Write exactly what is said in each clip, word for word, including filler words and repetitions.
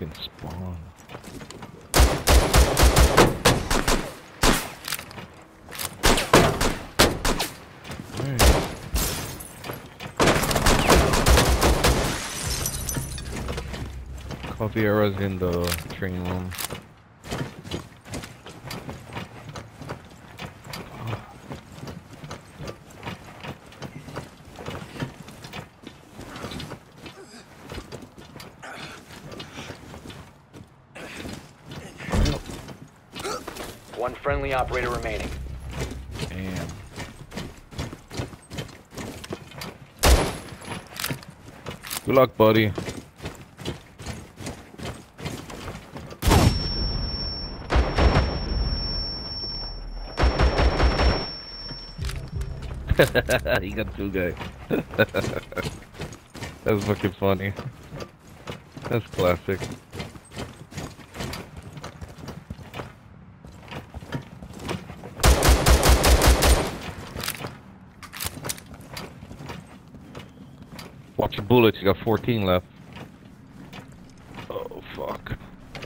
fucking spawn. Right. Coffee arrows in the train room. One friendly operator remaining. Damn. Good luck, buddy. He got two guys. That's fucking funny. That's classic. Watch your bullets, you got fourteen left. Oh, fuck.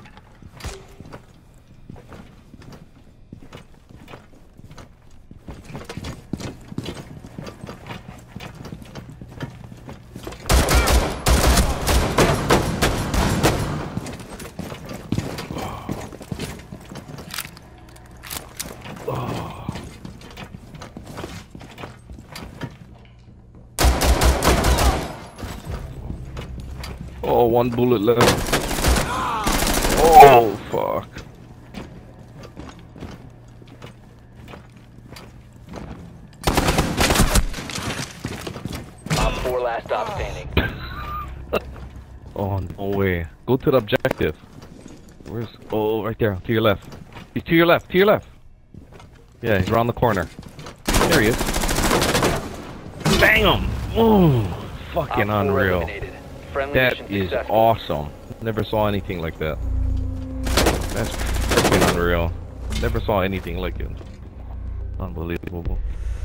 Oh, one bullet left. Oh, fuck. Op four last stop standing. Oh, no way. Go to the objective. Where's... Oh, right there. To your left. He's to your left. To your left. Yeah, he's around the corner. There he is. Bam! Oh, fucking unreal. That is awesome. Never saw anything like that. That's freaking unreal. Never saw anything like it. Unbelievable.